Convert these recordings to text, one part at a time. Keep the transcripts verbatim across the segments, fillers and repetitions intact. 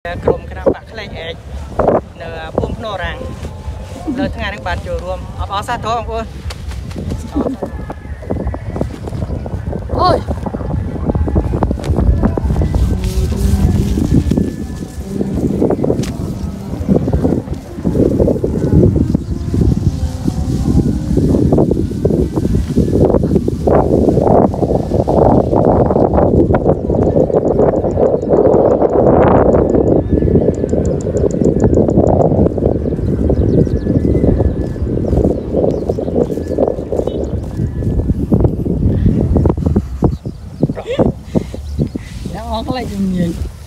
กรมคณะปะคลายเอกเนื้อพุ่มโนรังเลิกงานทั้งบ้านจูรวมเอาเอาซาโต้ของคุณโอ้ยแล้วเขาอะไรจะมี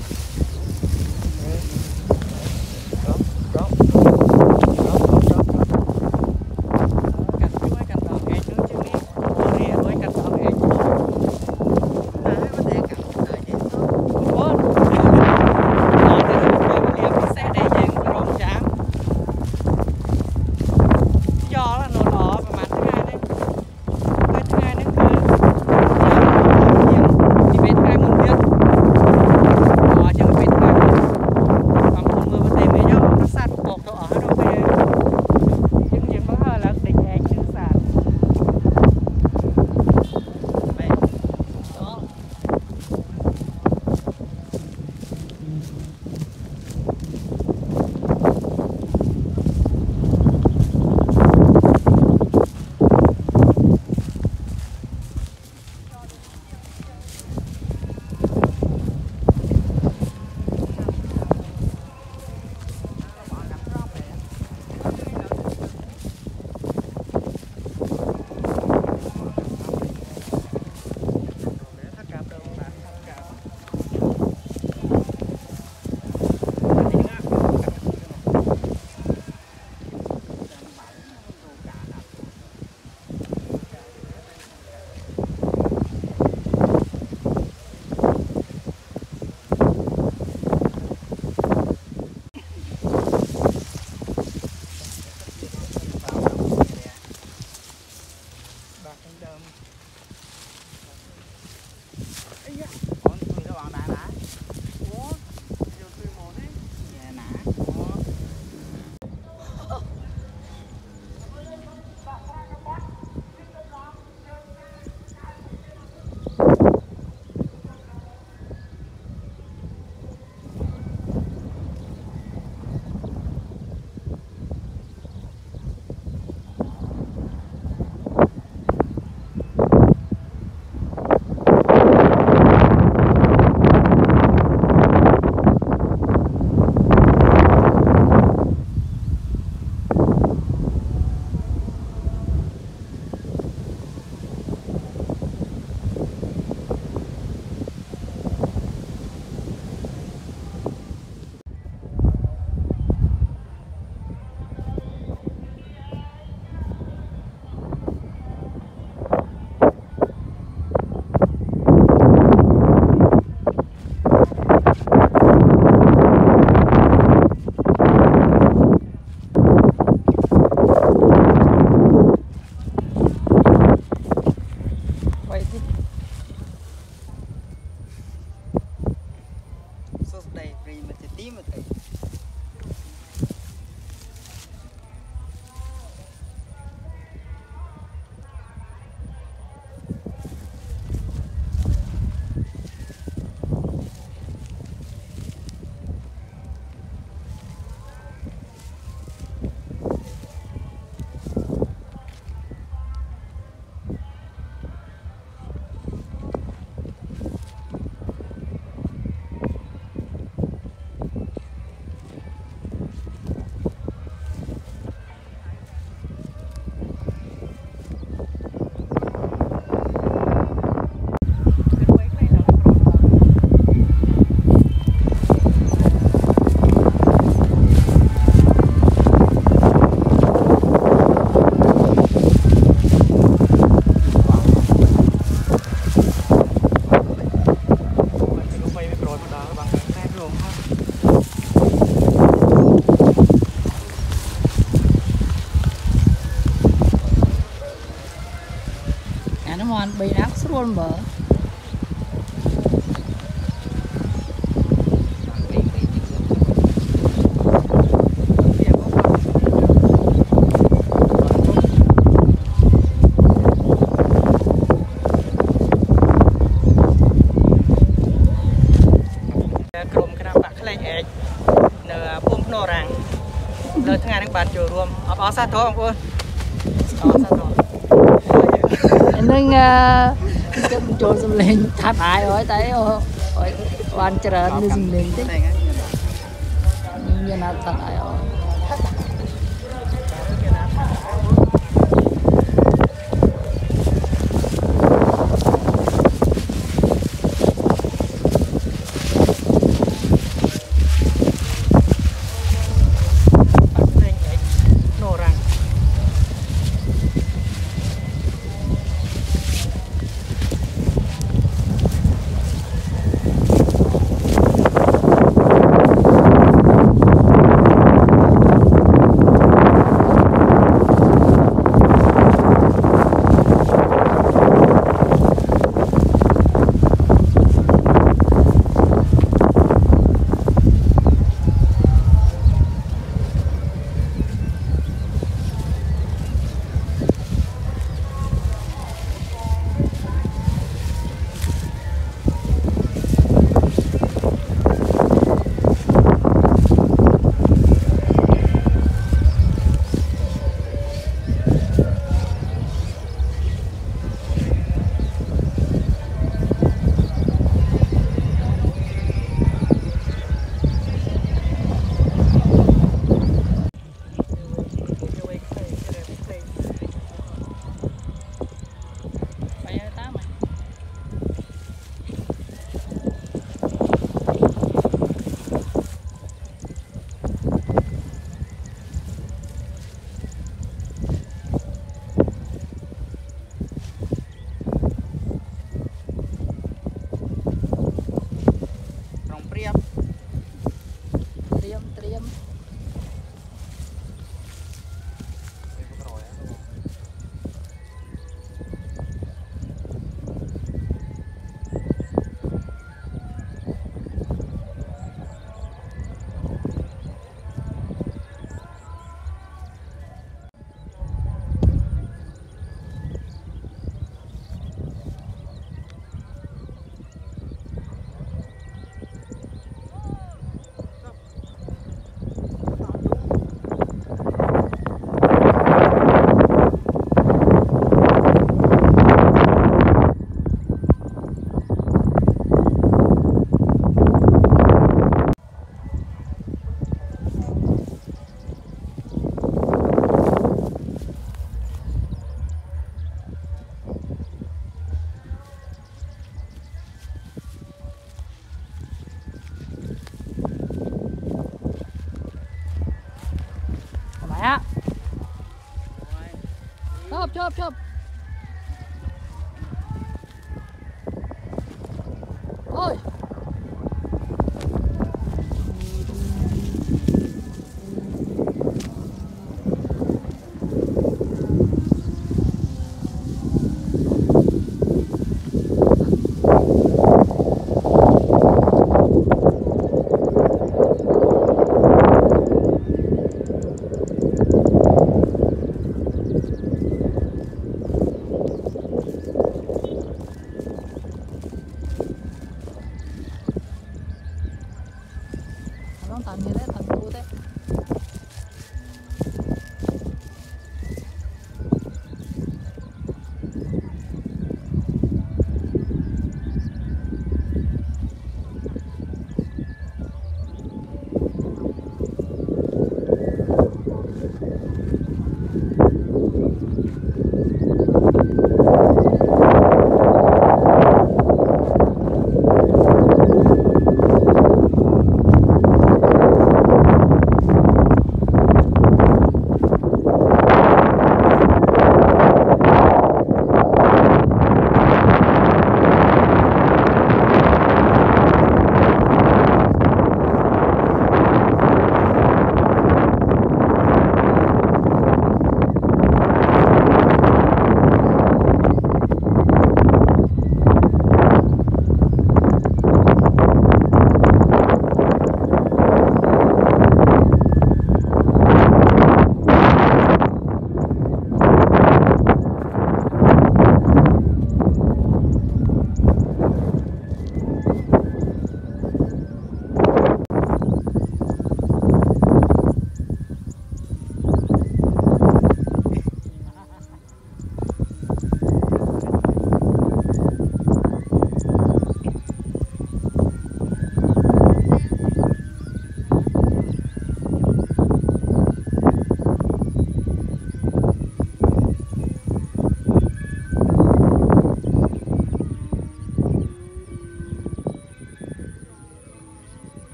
น้ำมันใบนักสโลนเบอร์លេងឯកនៅភូមិភ្នោរាំងលើថ្ងៃនេះបានចូលរួមអបអរសាទរបងប្អូនអរសាទរនឹងចិត្តចូលសំលេងថាត់អាយហើយតែបានច្រើននឹងសំលេងតិចមានណាថាត់អាយអត់chụp chụp chụp ôi tạm như thế thành khu thế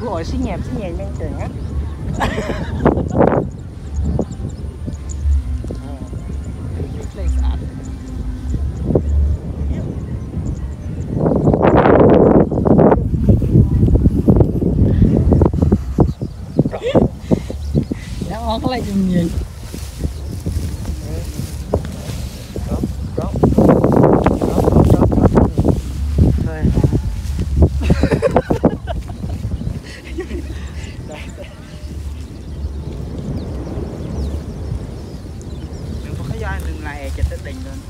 cứ hỏi xí nhẹp xí nhẹp men trời á lên sạch đã ngon lại chừng gì đừng lại cho tới đỉnh luôn.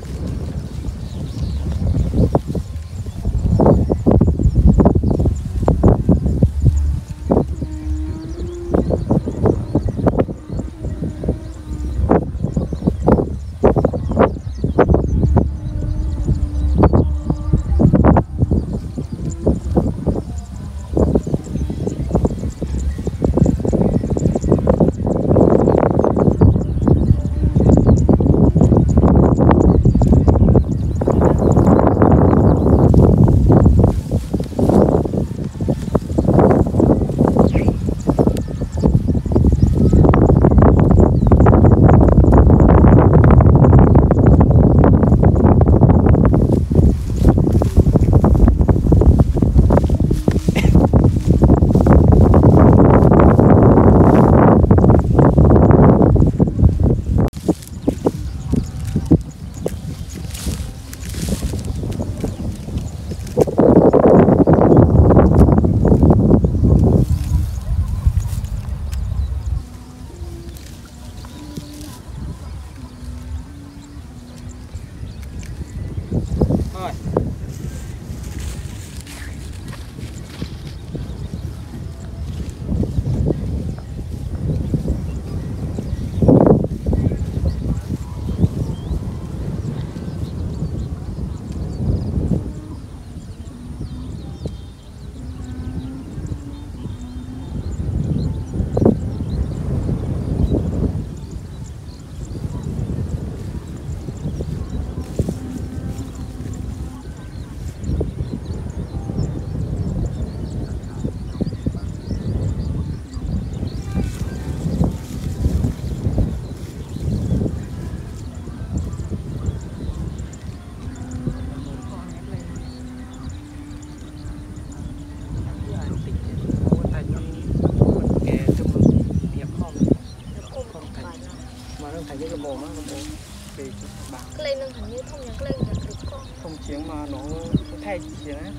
Lên nâng hình như thông nhạc lên là được con không chiến mà nó thay chiến á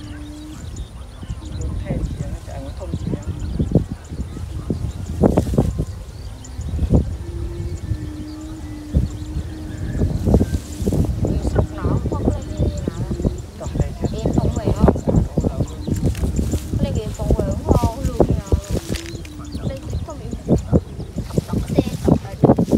nó thay chiến nó chạy nó thông chiến sắp nó không lên như nào đọc đây chứ em không về không lên cái phòng về không ngon luôn nào lên không bị đọc xe đọc lại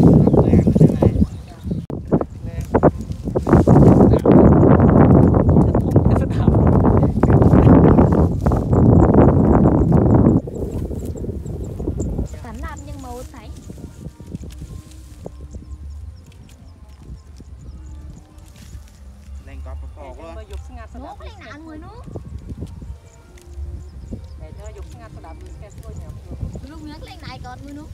nó lên nạn người nó để cho dục ngắt đạp lên cái thôi nhỉ lúc nhắc lên này còn người nó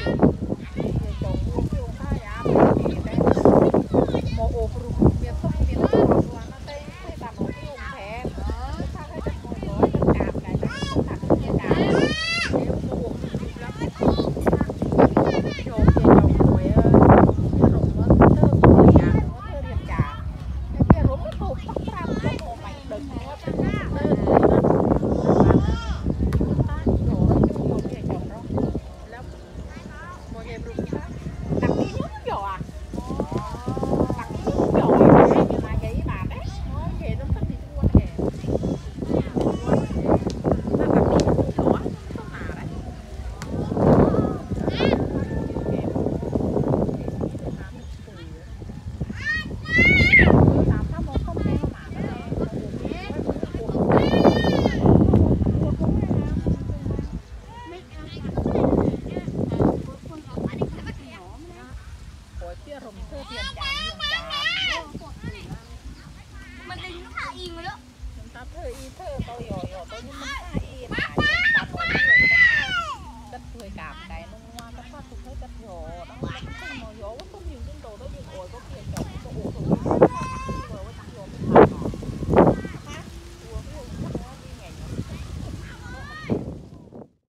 Mình định thả im rồi đó. Thơ y thơ tôi dò dò tôi nhưng mà thả y